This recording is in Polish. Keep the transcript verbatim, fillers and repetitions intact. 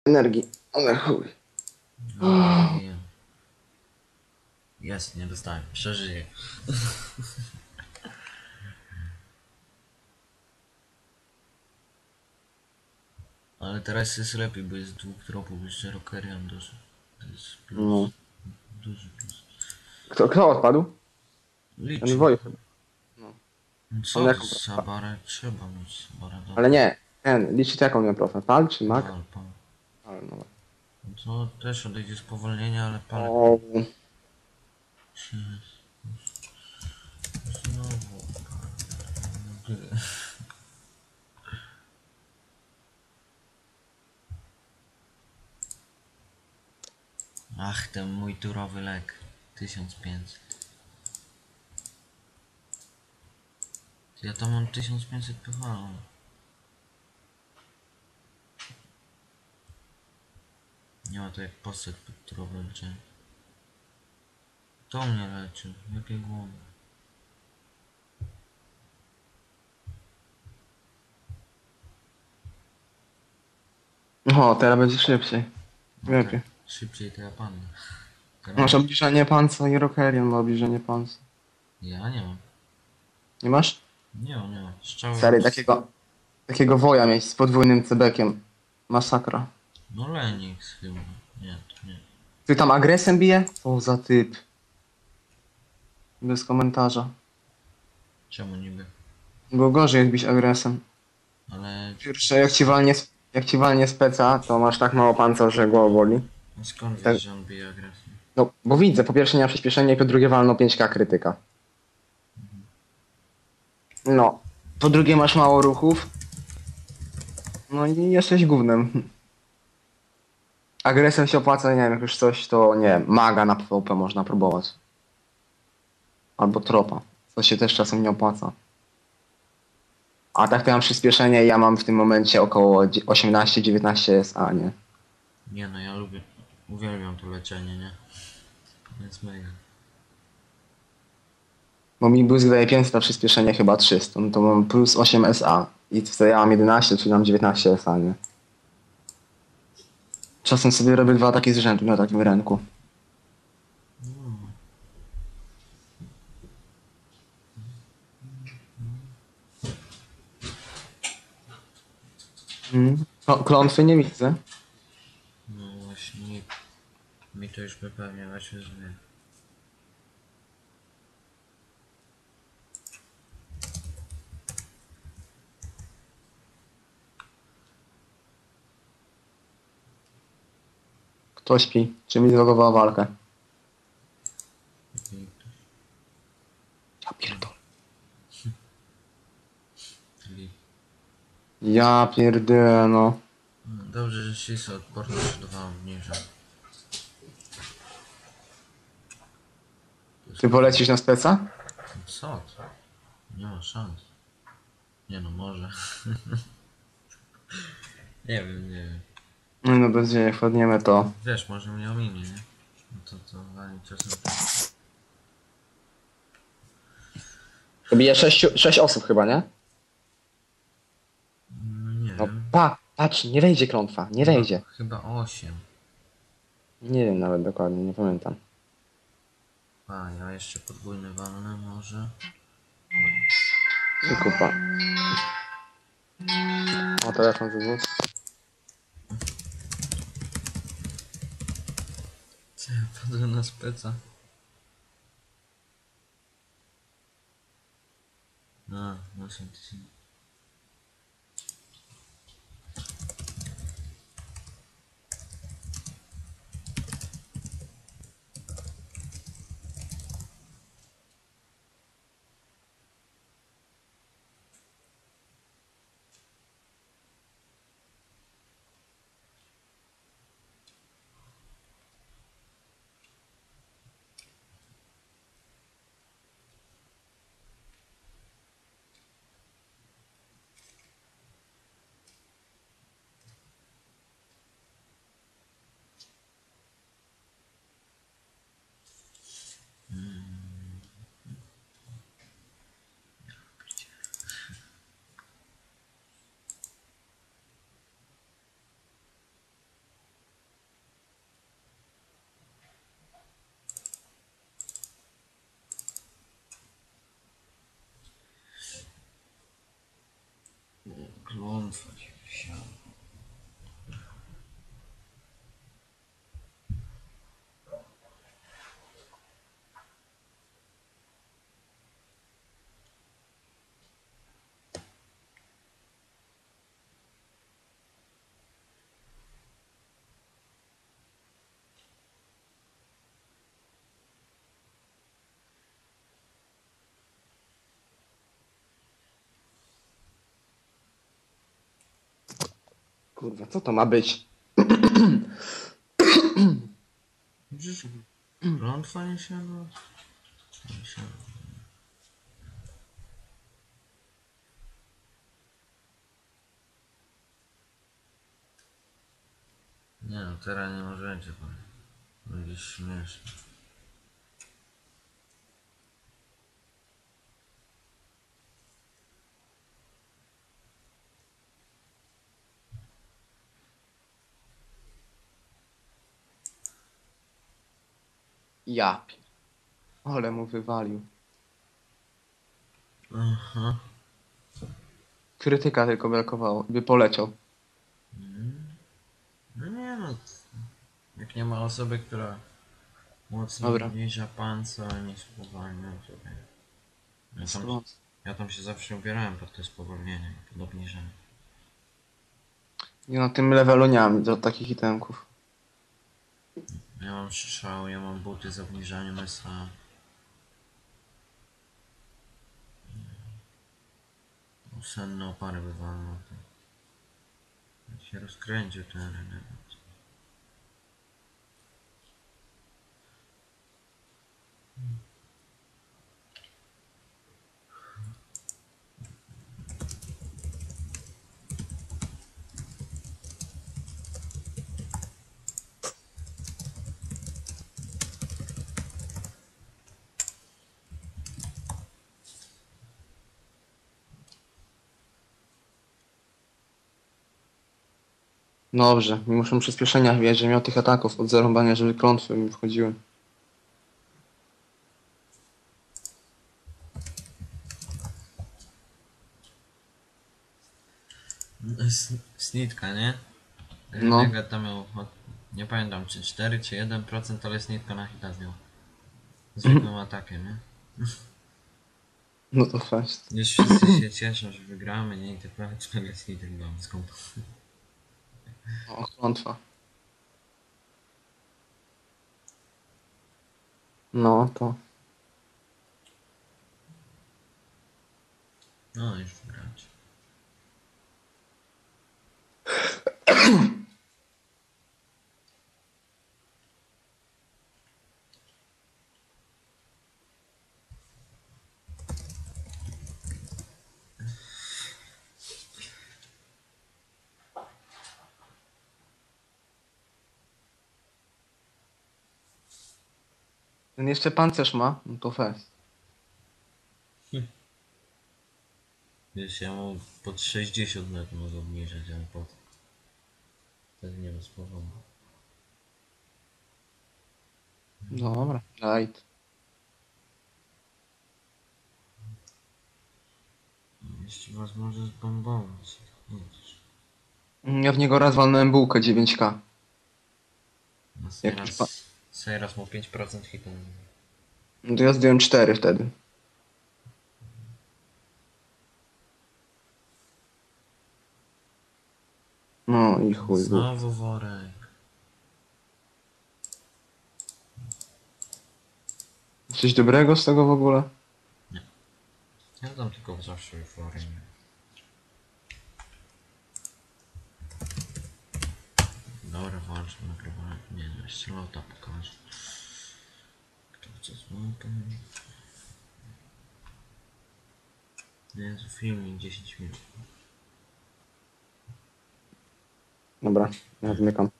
energii. Ale chuj. No, ja wiem. Jest, nie dostałem. Przeżyję. Ale teraz jest lepiej, bo jest dwóch tropów, jeszcze Rockerian duży. To jest No. plus. Duży plus. Kto, kto odpadł? Ten Liczy. Woj chyba. No. No On co, to jaką Sabarę trzeba mieć. Sabarę do... Ale nie, ten, liczyć jaką miał profil? Pal czy Mac? Pal, pal. Pal, no. No to też odejdzie spowolnienia, ale palek O, się... Znowu. Pal. Ach, ten mój turowy lek. tysiąc pięćset. Ja tam mam tysiąc pięćset P V. Nie ma to jak postać pod turowym leczenie. To mnie leczy. Jakie głowy. o, teraz będzie szybciej. No Lepiej. tak. Szybciej to ja padnę. Teraz... Masz obniżenie panca i Rockerian ma obniżenie panca. Ja nie mam. Nie masz? Nie mam, nie mam. Strzały Stary, mam... takiego, takiego woja mieć z podwójnym cebekiem. Masakra. No Lenix chyba. Nie, to nie. Ty tam agresem bije? O, za typ. Bez komentarza. Czemu niby? Bo gorzej jest bić agresem. Ale... Pierwsze, jak ci walnie, jak ci walnie speca, to masz tak mało panca, że głowa boli. No skąd Tak. wiesz, że on bije agresję? No, bo widzę, po pierwsze nie ma przyspieszenia i po drugie walną pięć ka krytyka. No. Po drugie masz mało ruchów. No i jesteś gównem. Agresem się opłaca, nie wiem, jak już coś, to nie wiem, maga na P V P można próbować. Albo tropa, co się też czasem nie opłaca. A tak to ja mam przyspieszenie i ja mam w tym momencie około osiemnaście dziewiętnaście S A, nie? Nie no, ja lubię... Uwielbiam to leczenie, nie? To jest mega. Bo mi boost daje pięćset, a przyspieszenie chyba trzysta, no to mam plus osiem S A. I wtedy ja mam jedenaście, czyli mam dziewiętnaście S A, nie? Czasem sobie robię dwa takie z rzędu na takim ręku. Mm. Klo- Klątwy nie widzę. No właśnie, mi, mi to już wypełnia właśnie zły. Kto śpi? Czy mi zlogowała walkę? Ja pierdolę. Czyli... Ja pierdolę, no. No, dobrze, że się jest odporność dwa obniża. Ty polecisz na speca? No co to? Nie ma szans. Nie no, może. Nie wiem, nie wiem. No, no bez jak wpadniemy to. Wiesz, może mnie ominie, nie? No to to ani czasem tak. To bije sześć, sześć osób chyba, nie? No nie No wiem. pa, patrz, nie wejdzie klątwa, nie wejdzie. Chyba osiem. Nie wiem nawet dokładnie, nie pamiętam. A, ja jeszcze podwójny walnę może. I kupa. O, telefon z dwóch. Co ja padłem na speca? A, osiem tysięcy. klątwa ci wisiała. Kurwa, co to ma być? Widzisz, klątwa nie siadła? Nie siadła. Nie no, teraz nie możecie, pan. Będzie śmieszne. Ja pier... Ale mu wywalił. Aha. Krytyka tylko brakowało, by poleciał. Mm. No nie no. Jak nie ma osoby, która mocno Dobra. obniża panca, nie spowalnia, to nie. Ja tam, Skąd? ja tam się zawsze ubierałem pod te spowolnienie, pod obniżenie. Ja na tym levelu nie mam do takich itemków. Ja mam strzał, ja mam buty z obniżaniem S A. Senne opary wywalną. To się rozkręcił ten renegat. Dobrze, mi muszą przyspieszenia wbić, że miał tych ataków od zarąbania, żeby klątwy mi wchodziły. S- Snitka, nie? No. Renegat tam miał, od- nie pamiętam czy cztery czy jeden procent, ale Snitka na hita zdjął. Zwykłym atakiem, nie? No to fest. Już wszyscy się cieszą, że wygramy, nie? I tak nawet nagle Snitek dam skąd. O, klątwa. No to. No już wygrać. Ten jeszcze pancerz ma, no to fest. Wiesz, ja mam pod sześćdziesiąt net mogę obniżać, ale po co? Wtedy nie bez powodu. Dobra, light. Jeśli was może zbombować. Widzisz. Ja w niego raz walnąłem bułkę dziewięć K. No Jak już pa- Sejras, Sejras ma pięć procent hitu. No to ja zdjąłem cztery wtedy. No i chuj. był. Znowu worek. Coś dobrego z tego w ogóle? Ja tam tylko zawsze worek. Dobra, walczmy, nagrywamy. Nie, no jeszcze lota pokażę. Kto chce złapać? Jezu, filmik dziesięć minut. Dobra, ja zmykam.